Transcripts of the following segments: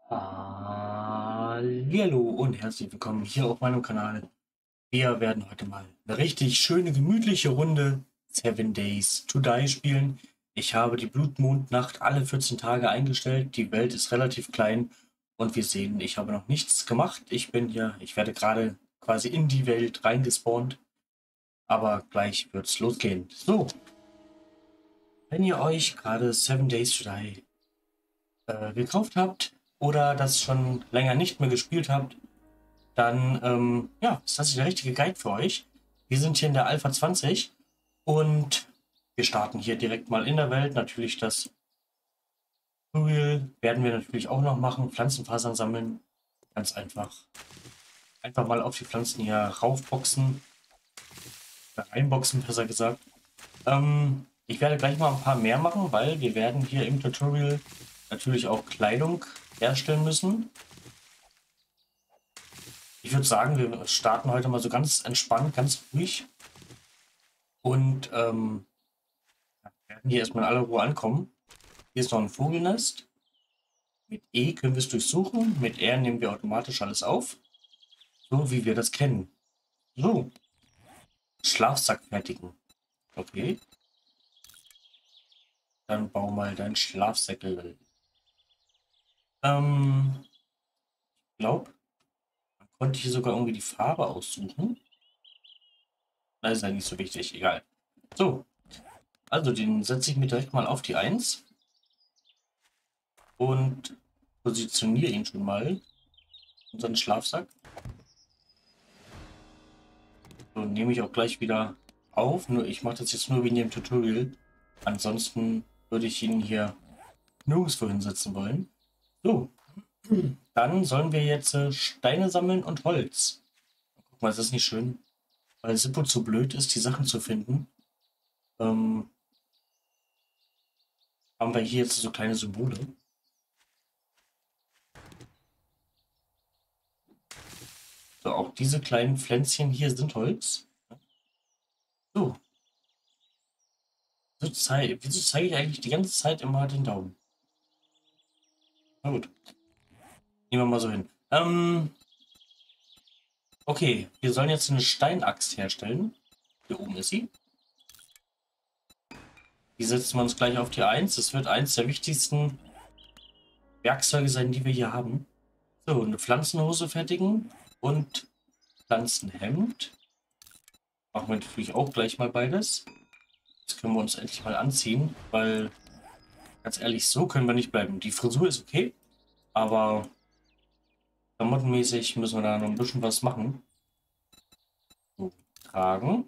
Hallihallo und herzlich willkommen hier auf meinem Kanal. Wir werden heute mal eine richtig schöne, gemütliche Runde Seven Days to Die spielen. Ich habe die Blutmondnacht alle 14 Tage eingestellt. Die Welt ist relativ klein und wir sehen, ich habe noch nichts gemacht. Ich werde gerade quasi in die Welt reingespawnt. Aber gleich wird's losgehen. So, wenn ihr euch gerade Seven Days to Die gekauft habt oder das schon länger nicht mehr gespielt habt, dann ja, ist das der richtige Guide für euch. Wir sind hier in der Alpha 20 und wir starten hier direkt mal in der Welt. Natürlich das Tutorial werden wir natürlich auch noch machen. Pflanzenfasern sammeln. Ganz einfach. Einfach mal auf die Pflanzen hier raufboxen. Reinboxen, besser gesagt. Ich werde gleich mal ein paar mehr machen, weil wir werden hier im Tutorial natürlich auch Kleidung herstellen müssen. Ich würde sagen, wir starten heute mal so ganz entspannt, ganz ruhig und werden hier erstmal in aller Ruhe ankommen. Hier ist noch ein Vogelnest. Mit E können wir es durchsuchen, mit R nehmen wir automatisch alles auf, so wie wir das kennen. So, Schlafsack fertigen. Okay, dann bau mal deinen Schlafsäckel. Ich glaube, man konnte hier sogar irgendwie die Farbe aussuchen. Das ist ja nicht so wichtig, egal. So, also den setze ich mir direkt mal auf die 1 und positioniere ihn schon mal, unseren Schlafsack. So, nehme ich auch gleich wieder auf. Nur ich mache das jetzt nur wegen dem Tutorial. Ansonsten würde ich ihn hier nirgendwo hinsetzen wollen. So, dann sollen wir jetzt Steine sammeln und Holz. Guck mal, ist das nicht schön? Weil Sippo zu blöd ist, die Sachen zu finden. Haben wir hier jetzt so kleine Symbole. So, auch diese kleinen Pflänzchen hier sind Holz. So. Wieso zeige ich eigentlich die ganze Zeit immer den Daumen? Na gut. Nehmen wir mal so hin. Okay, wir sollen jetzt eine Steinaxt herstellen. Hier oben ist sie. Die setzen wir uns gleich auf die 1. Das wird eins der wichtigsten Werkzeuge sein, die wir hier haben. So, eine Pflanzenhose fertigen und Pflanzenhemd. Machen wir natürlich auch gleich mal beides. Jetzt können wir uns endlich mal anziehen, weil, ganz ehrlich, so können wir nicht bleiben. Die Frisur ist okay, aber klamottenmäßig müssen wir da noch ein bisschen was machen. So, tragen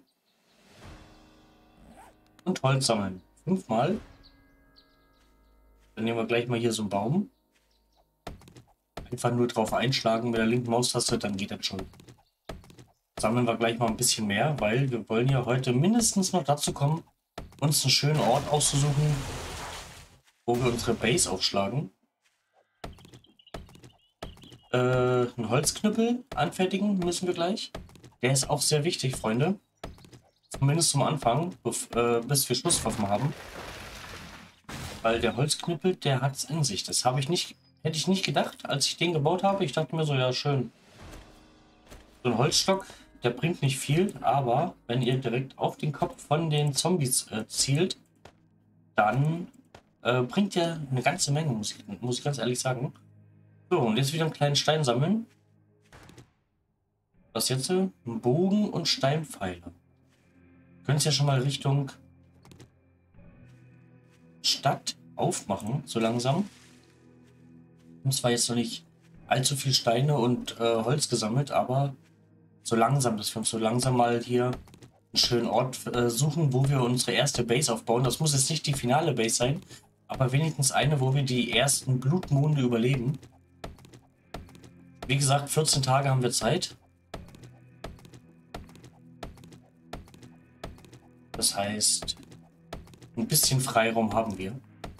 und Holz sammeln. 5-mal. Dann nehmen wir gleich mal hier so einen Baum. Einfach nur drauf einschlagen mit der linken Maustaste, dann geht das schon. Sammeln wir gleich mal ein bisschen mehr, weil wir wollen ja heute mindestens noch dazu kommen, uns einen schönen Ort auszusuchen, wo wir unsere Base aufschlagen. Einen Holzknüppel anfertigen müssen wir gleich. Der ist auch sehr wichtig, Freunde. Zumindest zum Anfang, bis wir Schusswaffen haben. Weil der Holzknüppel, der hat es in sich. Das hätte ich nicht gedacht, als ich den gebaut habe. Ich dachte mir so, ja schön. So ein Holzstock, der bringt nicht viel, aber wenn ihr direkt auf den Kopf von den Zombies zielt, dann bringt der eine ganze Menge, muss ich ganz ehrlich sagen. So, und jetzt wieder einen kleinen Stein sammeln. Was jetzt? Ein Bogen und Steinpfeile. Können es ja schon mal Richtung Stadt aufmachen, so langsam. Und zwar jetzt noch nicht allzu viel Steine und Holz gesammelt, aber so langsam, dass wir uns so langsam mal hier einen schönen Ort suchen, wo wir unsere erste Base aufbauen. Das muss jetzt nicht die finale Base sein, aber wenigstens eine, wo wir die ersten Blutmonde überleben. Wie gesagt, 14 Tage haben wir Zeit. Das heißt, ein bisschen Freiraum haben wir.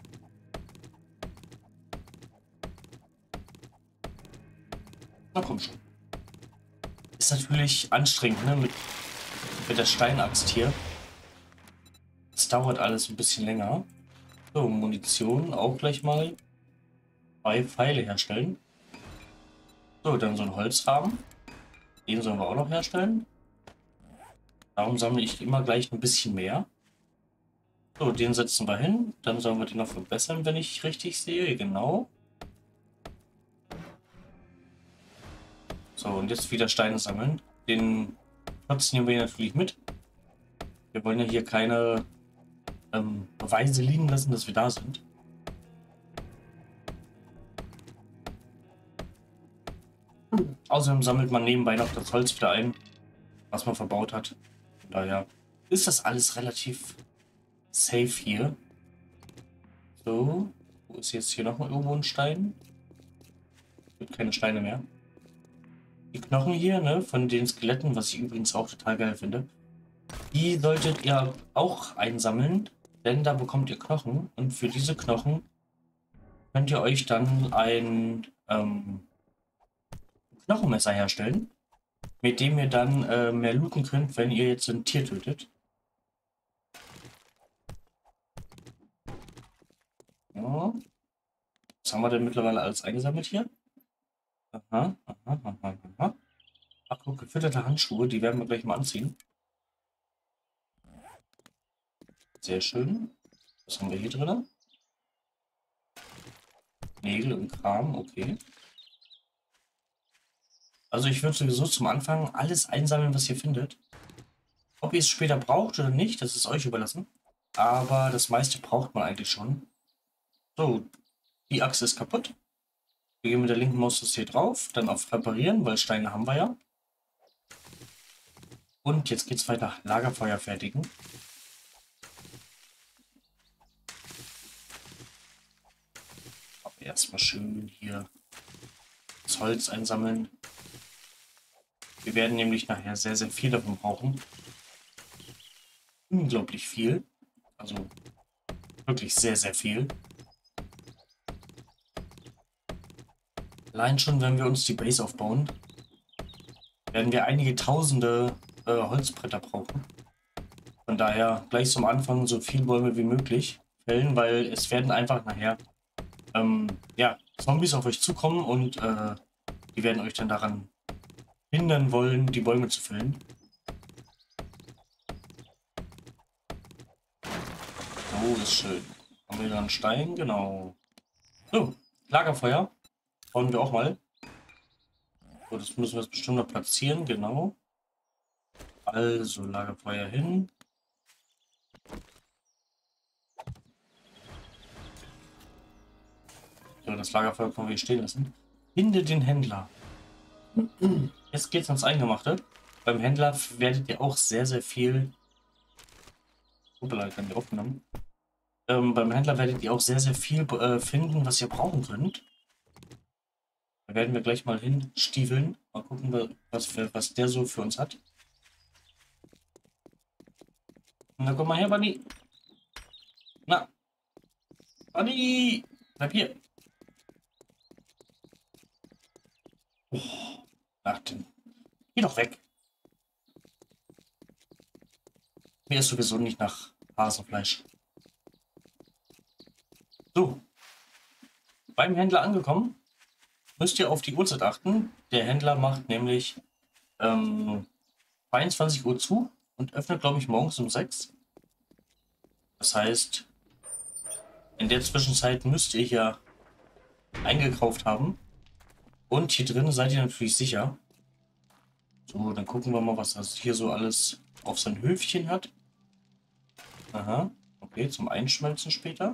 Na komm schon. Ist natürlich anstrengend, ne? Mit der Steinaxt hier. Es dauert alles ein bisschen länger. So, Munition auch gleich mal. 2 Pfeile herstellen. So, dann so ein Holzrahmen. Den sollen wir auch noch herstellen. Darum sammle ich immer gleich ein bisschen mehr. So, den setzen wir hin. Dann sollen wir den noch verbessern, wenn ich richtig sehe. Genau. So, und jetzt wieder Steine sammeln. Den Klotz nehmen wir hier natürlich mit. Wir wollen ja hier keine Beweise liegen lassen, dass wir da sind. Außerdem sammelt man nebenbei noch das Holz wieder ein, was man verbaut hat. Von daher ist das alles relativ safe hier. So, wo ist jetzt hier noch irgendwo ein Stein? Es gibt keine Steine mehr. Die Knochen hier, ne, von den Skeletten, was ich übrigens auch total geil finde, die solltet ihr auch einsammeln, denn da bekommt ihr Knochen und für diese Knochen könnt ihr euch dann ein Knochenmesser herstellen, mit dem ihr dann mehr looten könnt, wenn ihr jetzt ein Tier tötet. Ja. Was haben wir denn mittlerweile alles eingesammelt hier? Aha, aha, aha, aha. Ach, guck, gefütterte Handschuhe, die werden wir gleich mal anziehen. Sehr schön. Was haben wir hier drin? Nägel und Kram, okay. Also ich würde sowieso zum Anfang alles einsammeln, was ihr findet. Ob ihr es später braucht oder nicht, das ist euch überlassen. Aber das meiste braucht man eigentlich schon. So, die Achse ist kaputt. Wir gehen mit der linken Maustaste hier drauf, dann auf Reparieren, weil Steine haben wir ja. Und jetzt geht's weiter. Lagerfeuer fertigen. Aber erstmal schön hier das Holz einsammeln. Wir werden nämlich nachher sehr, sehr viel davon brauchen. Unglaublich viel. Also wirklich sehr, sehr viel. Allein schon, wenn wir uns die Base aufbauen, werden wir einige tausende Holzbretter brauchen. Von daher gleich zum Anfang so viel Bäume wie möglich fällen, weil es werden einfach nachher ja, Zombies auf euch zukommen und die werden euch dann daran hindern wollen, die Bäume zu fällen. Oh, ist schön. Haben wir da einen Stein? Genau. So, Lagerfeuer. Bauen wir auch mal. So, das müssen wir jetzt bestimmt noch platzieren, genau. Also Lagerfeuer hin. So, das Lagerfeuer können wir hier stehen lassen. Finde den Händler. Jetzt geht's ans Eingemachte. Beim Händler werdet ihr auch sehr, sehr viel. Hoppala, ich kann die aufgenommen. Beim Händler werdet ihr auch sehr, sehr viel finden, was ihr brauchen könnt. Da werden wir gleich mal hinstiefeln. Mal gucken, was der so für uns hat. Na, komm mal her, Bunny. Na, Bunny, bleib hier. Oh, ach, geh doch weg. Mir ist sowieso nicht nach Hasenfleisch. So, beim Händler angekommen, müsst ihr auf die Uhrzeit achten. Der Händler macht nämlich 22 Uhr zu und öffnet, glaube ich, morgens um 6. Das heißt, in der Zwischenzeit müsst ihr hier eingekauft haben. Und hier drin seid ihr natürlich sicher. So, dann gucken wir mal, was das hier so alles auf sein Höfchen hat. Aha, okay, zum Einschmelzen später.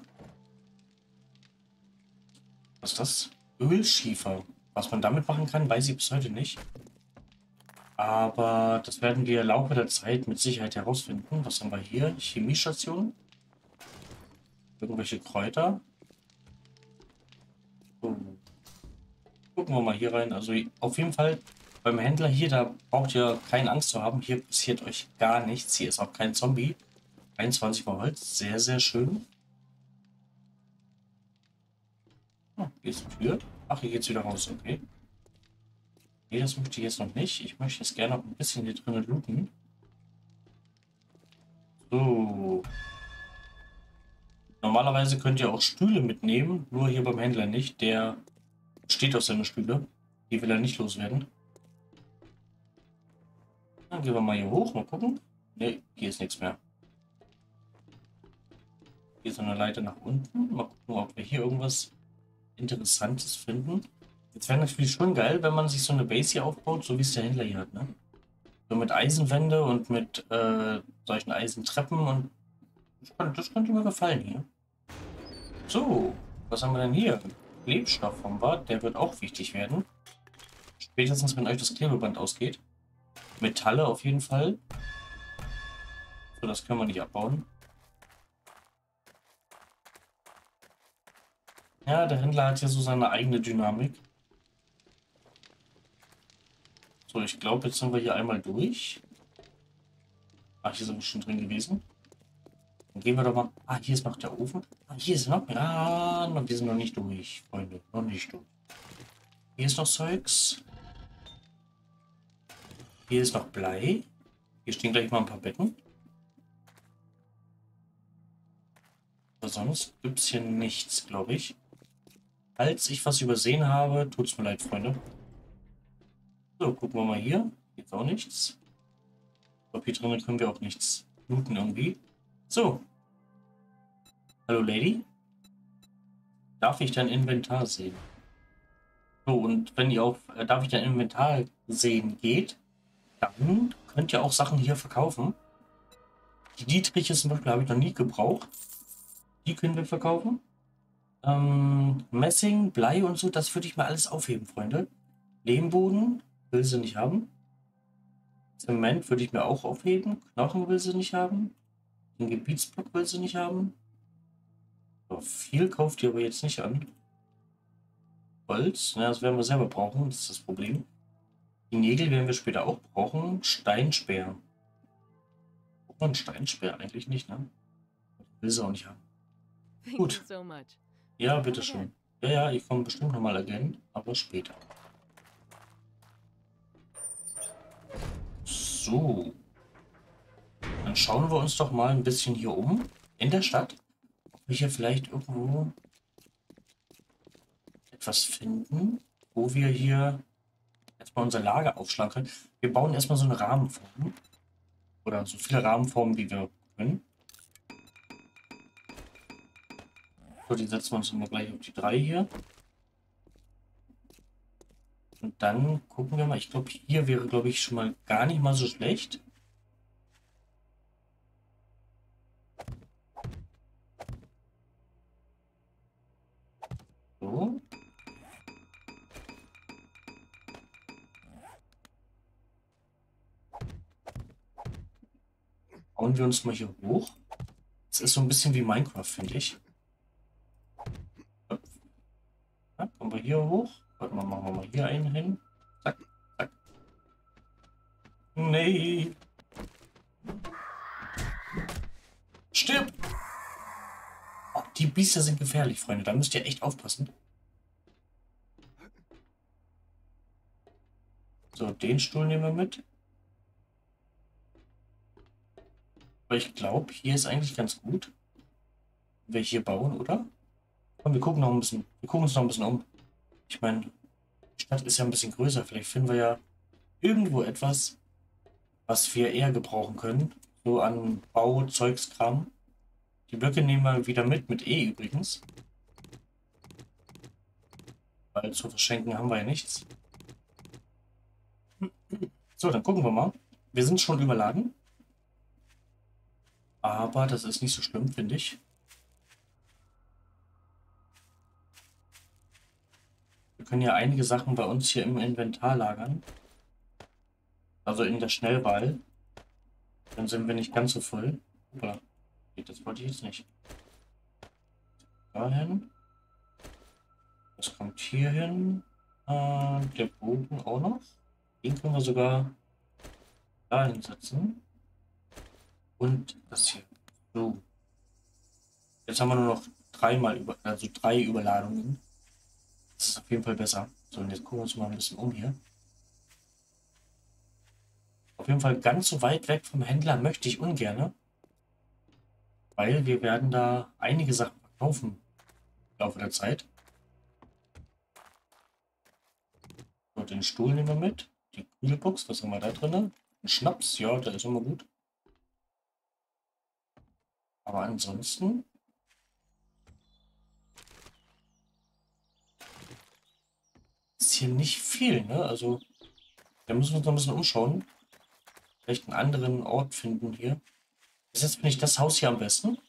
Was ist das? Ölschiefer. Was man damit machen kann, weiß ich bis heute nicht. Aber das werden wir im Laufe der Zeit mit Sicherheit herausfinden. Was haben wir hier? Chemiestation. Irgendwelche Kräuter. So. Gucken wir mal hier rein. Also auf jeden Fall beim Händler hier, da braucht ihr keine Angst zu haben. Hier passiert euch gar nichts. Hier ist auch kein Zombie. 21 Mal Holz. Sehr, sehr schön. Oh, hier ist die Tür. Ach, hier geht's wieder raus. Okay. Nee, das möchte ich jetzt noch nicht. Ich möchte jetzt gerne noch ein bisschen hier drinnen looten. So. Normalerweise könnt ihr auch Stühle mitnehmen, nur hier beim Händler nicht. Der steht auf seine Stühle. Die will er nicht loswerden. Dann gehen wir mal hier hoch, mal gucken. Ne, hier ist nichts mehr. Hier ist eine Leiter nach unten. Mal gucken, ob wir hier irgendwas Interessantes finden. Jetzt wäre natürlich schon geil, wenn man sich so eine Base hier aufbaut, so wie es der Händler hier hat, ne? So mit Eisenwände und mit solchen Eisentreppen und das könnte mir gefallen hier. So, was haben wir denn hier? Klebstoff vom Bad, der wird auch wichtig werden. Spätestens, wenn euch das Klebeband ausgeht. Metalle auf jeden Fall. So, das können wir nicht abbauen. Ja, der Händler hat ja so seine eigene Dynamik. So, ich glaube, jetzt sind wir hier einmal durch. Ach, hier sind wir schon drin gewesen. Dann gehen wir doch mal. Ah, hier ist noch der Ofen. Ah, hier ist noch. Ah, wir sind noch nicht durch, Freunde. Noch nicht durch. Hier ist noch Zeugs. Hier ist noch Blei. Hier stehen gleich mal ein paar Betten. Aber sonst gibt es hier nichts, glaube ich. Falls ich was übersehen habe, tut es mir leid, Freunde. So, gucken wir mal hier. Hier ist auch nichts. Ich glaube, hier drinnen können wir auch nichts looten irgendwie. So. Hallo, Lady. Darf ich dein Inventar sehen? So, und wenn ihr auf darf ich dein Inventar sehen geht, dann könnt ihr auch Sachen hier verkaufen. Die Dietriche zum Beispiel habe ich noch nie gebraucht. Die können wir verkaufen. Messing, Blei und so, das würde ich mal alles aufheben, Freunde. Lehmboden will sie nicht haben. Zement würde ich mir auch aufheben. Knochen will sie nicht haben. Den Gebietsblock will sie nicht haben. So, viel kauft ihr aber jetzt nicht an. Holz, na, das werden wir selber brauchen, das ist das Problem. Die Nägel werden wir später auch brauchen. Steinspeer. Braucht man einen Steinspeer eigentlich nicht, ne? Will sie auch nicht haben. Gut. Ja, bitteschön. Ja, ja, ich komme bestimmt nochmal again, aber später. So. Dann schauen wir uns doch mal ein bisschen hier um in der Stadt. Ob wir hier vielleicht irgendwo etwas finden, wo wir hier erstmal unser Lager aufschlagen können. Wir bauen erstmal so eine Rahmenform. Oder so viele Rahmenformen, wie wir können. So, die setzen wir uns immer gleich auf die 3 hier. Und dann gucken wir mal. Ich glaube, hier wäre, glaube ich, schon mal gar nicht mal so schlecht. So. Bauen wir uns mal hier hoch. Das ist so ein bisschen wie Minecraft, finde ich. Ja, kommen wir hier hoch. Warte mal, machen wir mal hier einen hin. Zack, zack. Nee. Stirb! Oh, die Biester sind gefährlich, Freunde. Da müsst ihr echt aufpassen. So, den Stuhl nehmen wir mit. Aber ich glaube, hier ist eigentlich ganz gut, wenn wir hier bauen, oder? Komm, wir gucken noch ein bisschen. Wir gucken uns noch ein bisschen um. Ich meine, die Stadt ist ja ein bisschen größer. Vielleicht finden wir ja irgendwo etwas, was wir eher gebrauchen können. So an Bau, Zeugskram. Die Blöcke nehmen wir wieder mit E übrigens. Weil zu verschenken haben wir ja nichts. So, dann gucken wir mal. Wir sind schon überladen. Aber das ist nicht so schlimm, finde ich. Wir können ja einige Sachen bei uns hier im Inventar lagern. Also in der Schnellwahl. Dann sind wir nicht ganz so voll. Oder, das wollte ich jetzt nicht. Dahin. Das kommt hier hin. Der Bogen auch noch. Den können wir sogar dahin setzen. Und das hier. So. Jetzt haben wir nur noch also 3 Überladungen. Das ist auf jeden Fall besser. So, und jetzt gucken wir uns mal ein bisschen um hier. Auf jeden Fall ganz so weit weg vom Händler möchte ich ungern. Weil wir werden da einige Sachen verkaufen im Laufe der Zeit. So, den Stuhl nehmen wir mit. Die Kühlbox, was haben wir da drin? Ein Schnaps, ja, der ist immer gut. Aber ansonsten ist hier nicht viel, ne? Also, da müssen wir uns noch ein bisschen umschauen. Vielleicht einen anderen Ort finden hier. Bis jetzt finde ich das Haus hier am besten.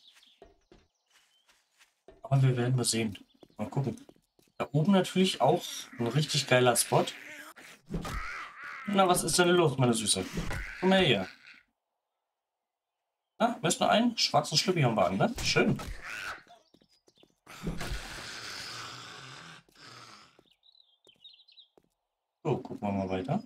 Aber wir werden mal sehen. Mal gucken. Da oben natürlich auch ein richtig geiler Spot. Na, was ist denn los, meine Süße? Komm mal her. Na, möchtest du einen? Schwarzen Schlüppi haben wir an, ne? Schön. So, gucken wir mal weiter.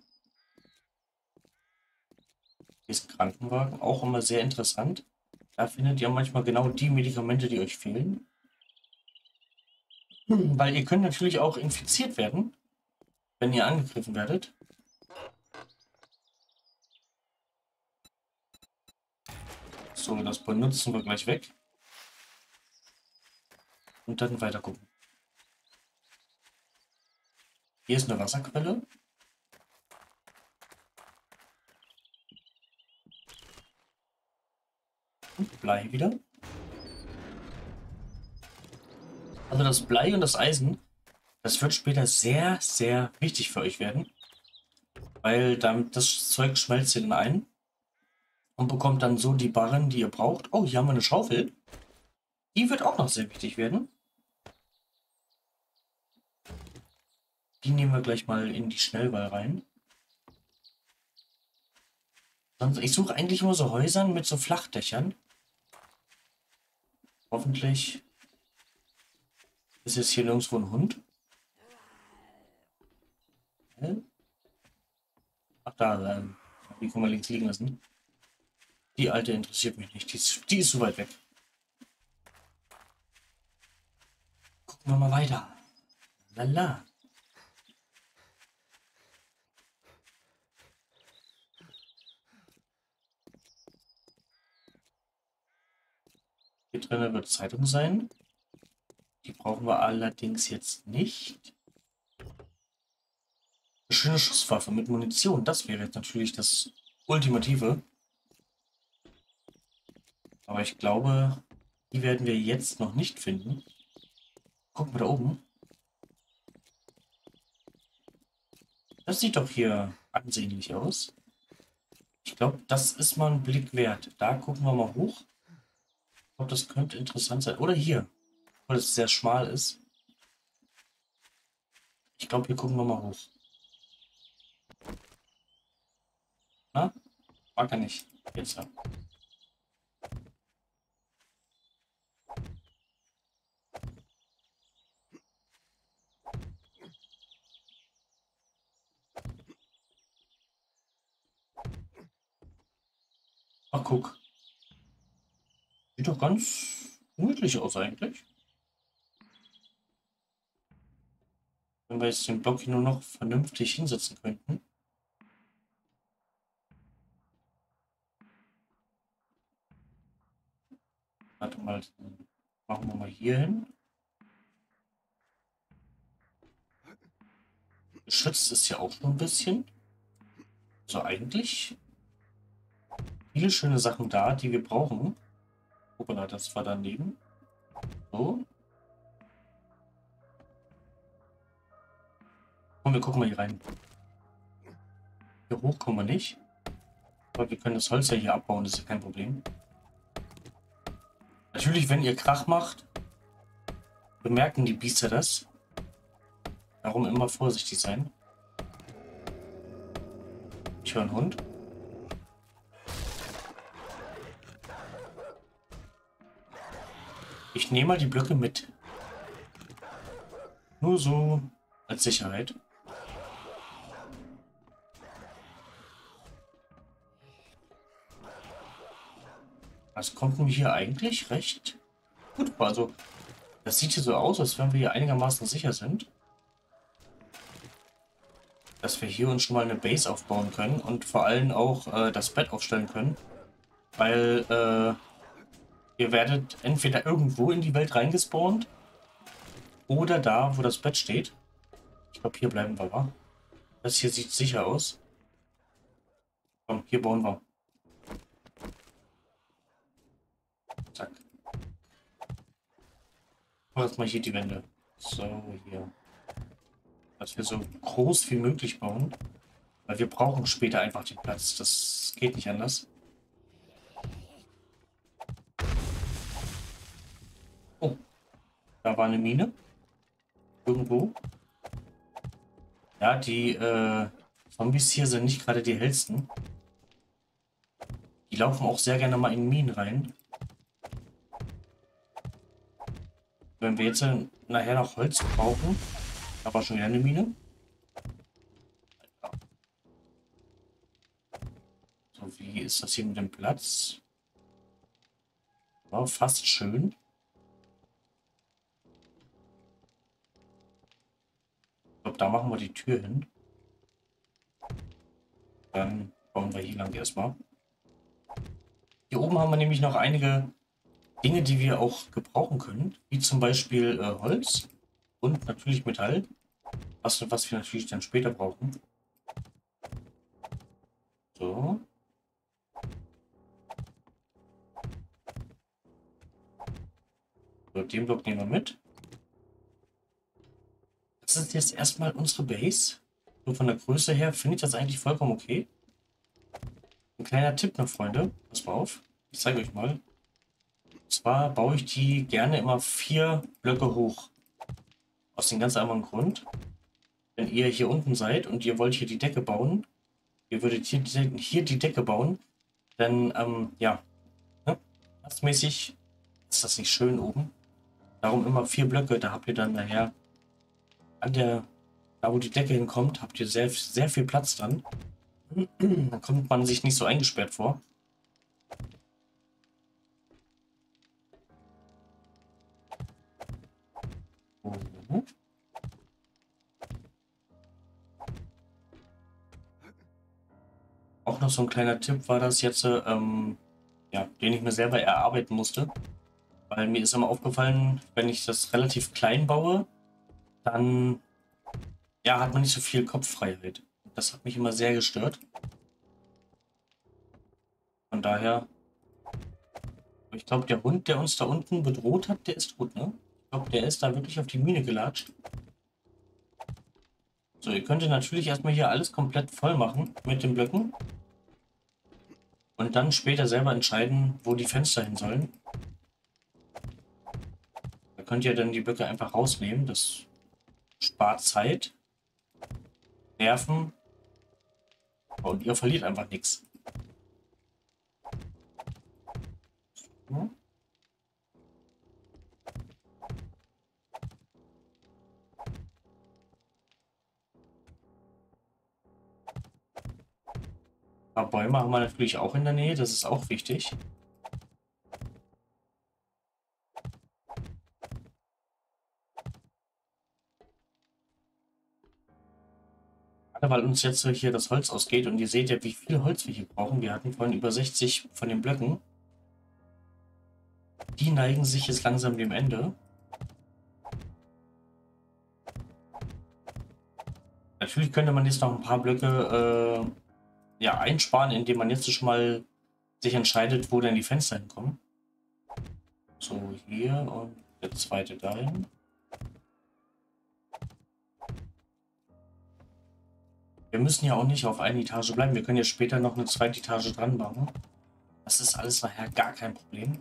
Hier ist ein Krankenwagen, auch immer sehr interessant. Da findet ihr manchmal genau die Medikamente, die euch fehlen. Weil ihr könnt natürlich auch infiziert werden, wenn ihr angegriffen werdet. So, das benutzen wir gleich weg. Und dann weiter gucken. Hier ist eine Wasserquelle. Und Blei wieder. Also das Blei und das Eisen, das wird später sehr, sehr wichtig für euch werden. Weil damit das Zeug schmelzt in ein und bekommt dann so die Barren, die ihr braucht. Oh, hier haben wir eine Schaufel. Die wird auch noch sehr wichtig werden. Die nehmen wir gleich mal in die Schnellwahl rein. Sonst, ich suche eigentlich immer so Häusern mit so Flachdächern. Hoffentlich ist jetzt hier nirgendwo ein Hund. Ach da, die kann man links liegen lassen. Die alte interessiert mich nicht. Die ist so weit weg. Gucken wir mal weiter. Lala. Hier drinnen wird Zeitung sein. Die brauchen wir allerdings jetzt nicht. Eine schöne Schusswaffe mit Munition. Das wäre jetzt natürlich das Ultimative. Aber ich glaube, die werden wir jetzt noch nicht finden. Gucken wir da oben. Das sieht doch hier ansehnlich aus. Ich glaube, das ist mal ein Blick wert. Da gucken wir mal hoch. Ich glaube, das könnte interessant sein. Oder hier, weil es sehr schmal ist. Ich glaube, hier gucken wir mal hoch. Na? Mag er nicht. Jetzt ja. Ach, guck. Sieht doch ganz gemütlich aus eigentlich. Wenn wir jetzt den Block hier nur noch vernünftig hinsetzen könnten. Warte mal, machen wir mal hier hin. Geschützt ist ja auch schon ein bisschen. Also eigentlich viele schöne Sachen da, die wir brauchen. Hoppala, das war daneben. So. Und wir gucken mal hier rein. Hier hoch kommen wir nicht. Aber wir können das Holz ja hier abbauen, das ist ja kein Problem. Natürlich, wenn ihr Krach macht, bemerken die Biester das. Darum immer vorsichtig sein. Ich höre einen Hund. Ich nehme mal die Blöcke mit. Nur so als Sicherheit. Das kommt mir hier eigentlich recht gut vor. Also, das sieht hier so aus, als wenn wir hier einigermaßen sicher sind. Dass wir hier uns schon mal eine Base aufbauen können und vor allem auch das Bett aufstellen können. Weil ihr werdet entweder irgendwo in die Welt reingespawnt oder da, wo das Bett steht. Ich glaube, hier bleiben wir, wa? Das hier sieht sicher aus. Komm, hier bauen wir. Zack. Mach jetzt mal hier die Wände. So, hier. Dass wir so groß wie möglich bauen. Weil wir brauchen später einfach den Platz. Das geht nicht anders. Oh, da war eine Mine. Irgendwo. Ja, die Zombies hier sind nicht gerade die hellsten. Die laufen auch sehr gerne mal in Minen rein. Wenn wir jetzt nachher noch Holz brauchen, da war schon wieder eine Mine. So, wie ist das hier mit dem Platz? War fast schön. Ich glaube, da machen wir die Tür hin. Dann bauen wir hier lang erstmal. Hier oben haben wir nämlich noch einige Dinge, die wir auch gebrauchen können. Wie zum Beispiel Holz und natürlich Metall. Was wir natürlich dann später brauchen. So. So, den Block nehmen wir mit. Das ist jetzt erstmal unsere Base. So von der Größe her finde ich das eigentlich vollkommen okay. Ein kleiner Tipp noch, Freunde. Pass mal auf. Ich zeige euch mal. Und zwar baue ich die gerne immer 4 Blöcke hoch. Aus dem ganz einfachen Grund. Wenn ihr hier unten seid und ihr wollt hier die Decke bauen, ihr würdet hier die Decke bauen, dann, ja, ne? Lastmäßig ist das nicht schön oben. Darum immer 4 Blöcke, da habt ihr dann nachher da wo die Decke hinkommt, habt ihr sehr, sehr viel Platz dran. Dann kommt man sich nicht so eingesperrt vor. Mhm. Auch noch so ein kleiner Tipp war das jetzt, ja, den ich mir selber erarbeiten musste. Weil mir ist immer aufgefallen, wenn ich das relativ klein baue, dann ja, hat man nicht so viel Kopffreiheit. Das hat mich immer sehr gestört. Von daher, ich glaube, der Hund, der uns da unten bedroht hat, der ist tot, ne? Ich glaube, der ist da wirklich auf die Mine gelatscht. So, ihr könnt natürlich erstmal hier alles komplett voll machen mit den Blöcken. Und dann später selber entscheiden, wo die Fenster hin sollen. Da könnt ihr dann die Blöcke einfach rausnehmen. Das spart Zeit, Nerven und ihr verliert einfach nichts. Ja. Ein paar Bäume haben wir natürlich auch in der Nähe, das ist auch wichtig. Weil uns jetzt hier das Holz ausgeht und ihr seht ja, wie viel Holz wir hier brauchen. Wir hatten vorhin über 60 von den Blöcken. Die neigen sich jetzt langsam dem Ende. Natürlich könnte man jetzt noch ein paar Blöcke ja, einsparen, indem man jetzt schon mal sich entscheidet, wo denn die Fenster hinkommen. So, hier und der zweite dahin. Wir müssen ja auch nicht auf einer Etage bleiben. Wir können ja später noch eine zweite Etage dran bauen. Das ist alles nachher gar kein Problem.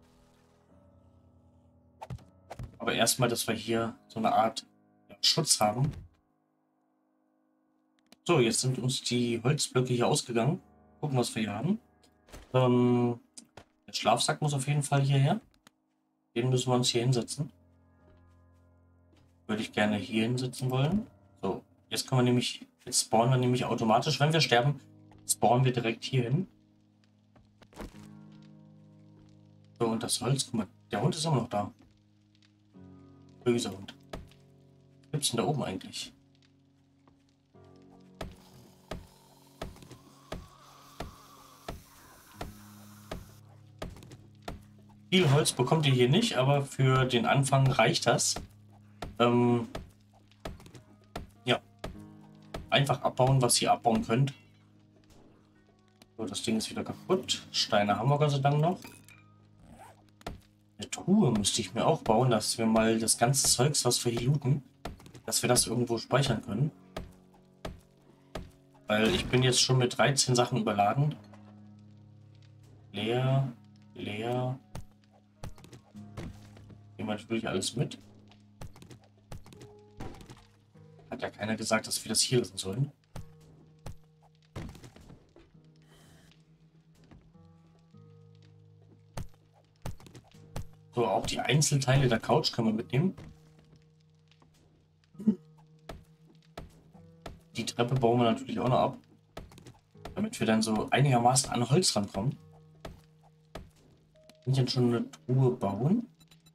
Aber erstmal, dass wir hier so eine Art ja, Schutz haben. So, jetzt sind uns die Holzblöcke hier ausgegangen. Gucken, was wir hier haben. Der Schlafsack muss auf jeden Fall hierher. Den müssen wir uns hier hinsetzen. Würde ich gerne hier hinsetzen wollen. So, jetzt können wir nämlich, jetzt spawnen wir nämlich automatisch. Wenn wir sterben, spawnen wir direkt hier hin. So, und das Holz, guck mal, der Hund ist immer noch da. Böser Hund. Was gibt's denn da oben eigentlich? Viel Holz bekommt ihr hier nicht, aber für den Anfang reicht das. Ja. einfach abbauen, was ihr abbauen könnt. So, das Ding ist wieder kaputt. Steine haben wir Gott sei Dank noch. Eine Truhe müsste ich mir auch bauen, dass wir mal das ganze Zeugs, was wir hier looten, dass wir das irgendwo speichern können. Weil ich bin jetzt schon mit 13 Sachen überladen. Leer, leer. Nehmen wir natürlich alles mit. Hat ja keiner gesagt, dass wir das hier lassen sollen. So, auch die Einzelteile der Couch können wir mitnehmen. Die Treppe bauen wir natürlich auch noch ab. Damit wir dann so einigermaßen an Holz rankommen. Kann ich jetzt schon eine Truhe bauen?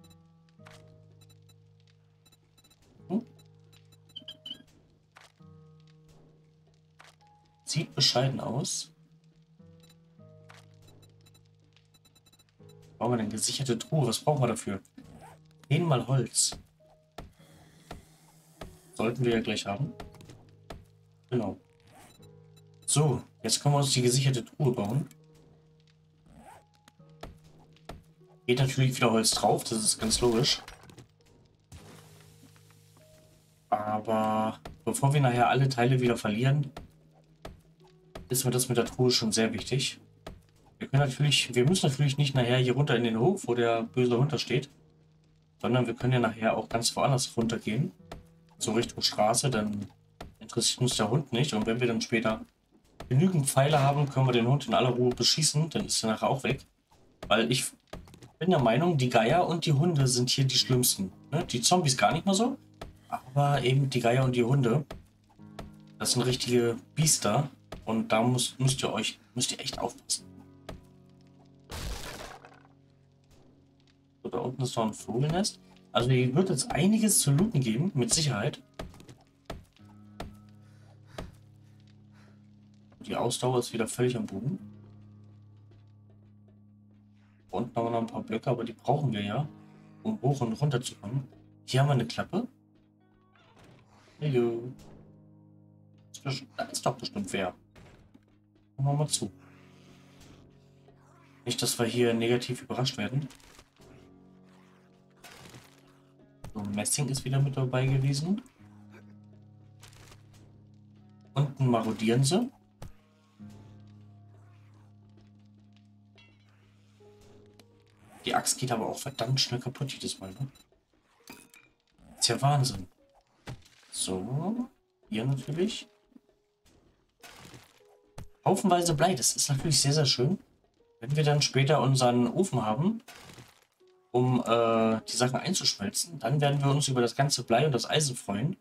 Sieht bescheiden aus. Brauchen wir denn gesicherte Truhe? Was brauchen wir dafür? 10 mal Holz. Sollten wir ja gleich haben. Genau. So, jetzt können wir uns die gesicherte Truhe bauen. Geht natürlich wieder Holz drauf, das ist ganz logisch. Aber bevor wir nachher alle Teile wieder verlieren, ist mir das mit der Truhe schon sehr wichtig. Wir müssen natürlich nicht nachher hier runter in den Hof, wo der böse Hund da steht, sondern wir können ja nachher auch ganz woanders runtergehen, so Richtung Straße, dann interessiert uns der Hund nicht. Und wenn wir dann später genügend Pfeile haben, können wir den Hund in aller Ruhe beschießen, dann ist er nachher auch weg. Weil ich bin der Meinung, die Geier und die Hunde sind hier die schlimmsten. Ne? Die Zombies gar nicht mal so, aber eben die Geier und die Hunde, das sind richtige Biester und da müsst ihr echt aufpassen. So, da unten ist noch ein Vogelnest. Also hier wird jetzt einiges zu looten geben, mit Sicherheit. Die Ausdauer ist wieder völlig am Boden. Unten haben wir noch ein paar Blöcke, aber die brauchen wir ja, um hoch und runter zu kommen. Hier haben wir eine Klappe. Hallo. Da ist doch bestimmt wer. Machen wir mal zu. Nicht, dass wir hier negativ überrascht werden. So, Messing ist wieder mit dabei gewesen. Unten marodieren sie. Die Axt geht aber auch verdammt schnell kaputt jedes Mal. Ne? Ist ja Wahnsinn. So, hier natürlich. Haufenweise Blei, das ist natürlich sehr, sehr schön. Wenn wir dann später unseren Ofen haben, um die Sachen einzuschmelzen, dann werden wir uns über das ganze Blei und das Eisen freuen.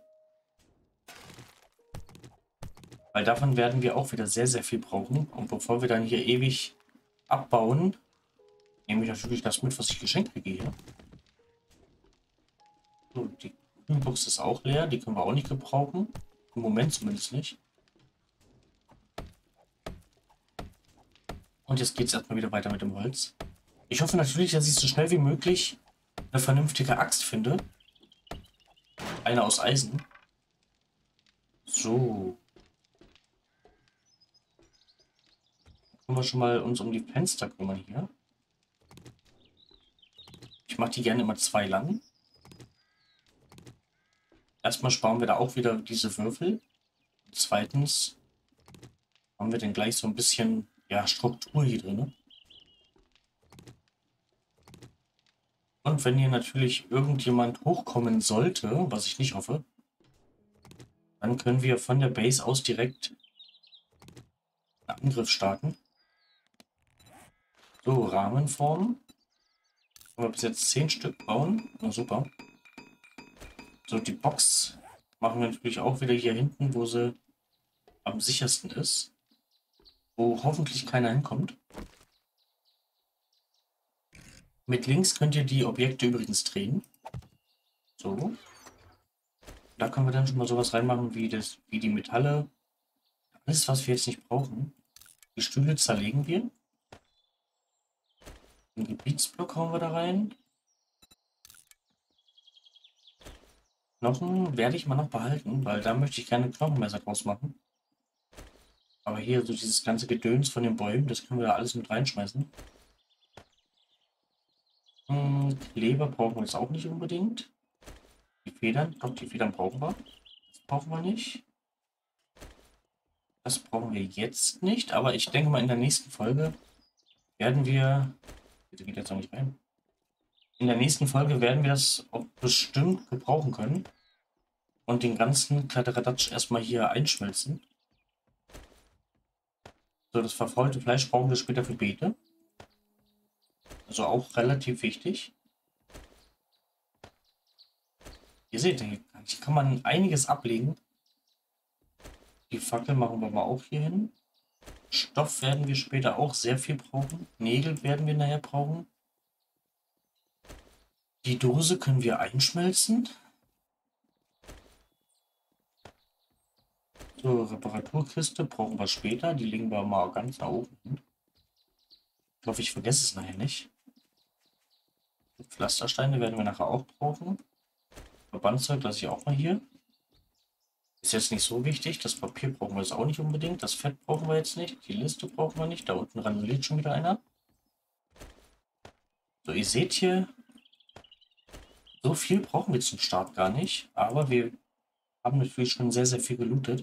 Weil davon werden wir auch wieder sehr, sehr viel brauchen. Und bevor wir dann hier ewig abbauen, nehme ich natürlich das mit, was ich geschenkt kriege hier. So, die Kühlbox ist auch leer, die können wir auch nicht gebrauchen. Im Moment zumindest nicht. Und jetzt geht es erstmal wieder weiter mit dem Holz. Ich hoffe natürlich, dass ich so schnell wie möglich eine vernünftige Axt finde. Eine aus Eisen. So. Können wir schon mal uns um die Fenster kümmern hier. Ich mache die gerne immer 2 lang. Erstmal sparen wir da auch wieder diese Würfel. Zweitens haben wir dann gleich so ein bisschen Struktur hier drin. Und wenn hier natürlich irgendjemand hochkommen sollte, was ich nicht hoffe, dann können wir von der Base aus direkt einen Angriff starten. So, Rahmenformen. Können wir bis jetzt 10 Stück bauen. Na super. So, die Box machen wir natürlich auch wieder hier hinten, wo sie am sichersten ist. Wo hoffentlich keiner hinkommt. Mit links könnt ihr die Objekte übrigens drehen. So. Da können wir dann schon mal sowas reinmachen wie die Metalle. Alles, was wir jetzt nicht brauchen. Die Stühle zerlegen wir. Den Gebietsblock hauen wir da rein. Knochen werde ich mal noch behalten, weil da möchte ich keine Knochenmesser draus machen. Aber hier so dieses ganze Gedöns von den Bäumen, das können wir da alles mit reinschmeißen. Kleber brauchen wir jetzt auch nicht unbedingt. Die Federn, doch, die Federn brauchen wir. Das brauchen wir nicht. Das brauchen wir jetzt nicht, aber ich denke mal in der nächsten Folge werden wir... Bitte geht jetzt noch nicht rein. In der nächsten Folge werden wir das auch bestimmt gebrauchen können. Und den ganzen Kladderadatsch erstmal hier einschmelzen. So, das verfaulte Fleisch brauchen wir später für Beete. Also auch relativ wichtig. Ihr seht, hier kann man einiges ablegen. Die Fackel machen wir mal auch hier hin. Stoff werden wir später auch sehr viel brauchen. Nägel werden wir nachher brauchen. Die Dose können wir einschmelzen. So, Reparaturkiste brauchen wir später. Die legen wir mal ganz nach oben hin. Ich hoffe, ich vergesse es nachher nicht. Pflastersteine werden wir nachher auch brauchen. Verbandzeug lasse ich auch mal hier. Ist jetzt nicht so wichtig. Das Papier brauchen wir jetzt auch nicht unbedingt. Das Fett brauchen wir jetzt nicht. Die Liste brauchen wir nicht. Da unten granuliert schon wieder einer. So, ihr seht hier, so viel brauchen wir zum Start gar nicht. Aber wir haben natürlich schon sehr, sehr viel gelootet.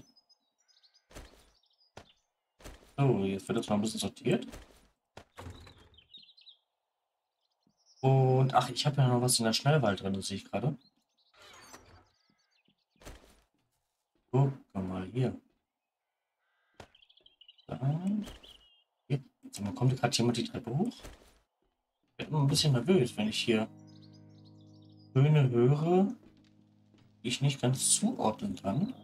So, jetzt wird das mal ein bisschen sortiert. Und, ach, ich habe ja noch was in der Schnellwahl drin, das sehe ich gerade. Guck mal hier. Dann. Hier. Also, man kommt gerade jemand die Treppe hoch. Ich bin immer ein bisschen nervös, wenn ich hier Töne höre, die ich nicht ganz zuordnen kann.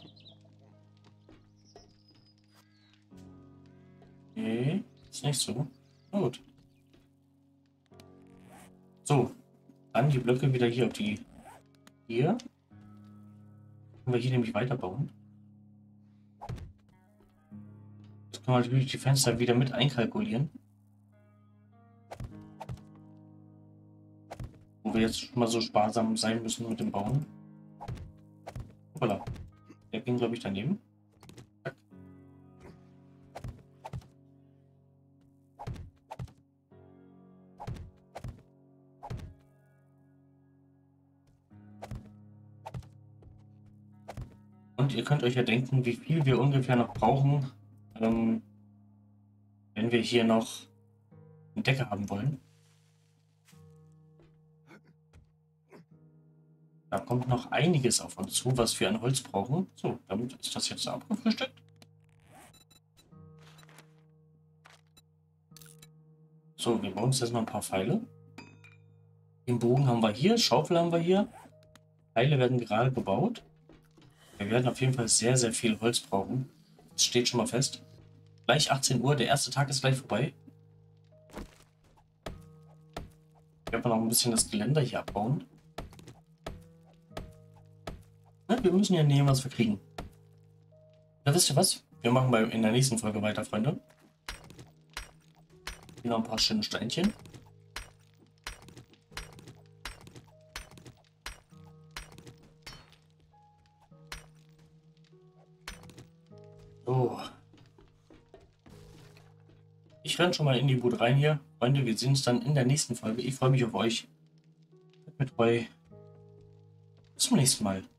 Nee, ist nicht so. Na gut. So, dann die Blöcke wieder hier auf die... Hier. Können wir hier nämlich weiterbauen. Das können wir natürlich die Fenster wieder mit einkalkulieren. Wo wir jetzt schon mal so sparsam sein müssen mit dem Bauen. Hoppala. Der ging, glaube ich, daneben. Zack. Und ihr könnt euch ja denken, wie viel wir ungefähr noch brauchen, wenn wir hier noch eine Decke haben wollen. Da kommt noch einiges auf uns zu, was wir an Holz brauchen. So, damit ist das jetzt abgefrühstückt. So, wir bauen uns jetzt mal ein paar Pfeile. Den Bogen haben wir hier, Schaufel haben wir hier. Pfeile werden gerade gebaut. Wir werden auf jeden Fall sehr, sehr viel Holz brauchen. Das steht schon mal fest. Gleich 18 Uhr, der erste Tag ist gleich vorbei. Ich werde noch ein bisschen das Geländer hier abbauen. Na, wir müssen ja nehmen, was wir kriegen. Na, wisst ihr was? Wir machen in der nächsten Folge weiter, Freunde. Hier noch ein paar schöne Steinchen. So. Ich renne schon mal in die Bude rein hier. Freunde, wir sehen uns dann in der nächsten Folge. Ich freue mich auf euch. Mit treu. Bis zum nächsten Mal.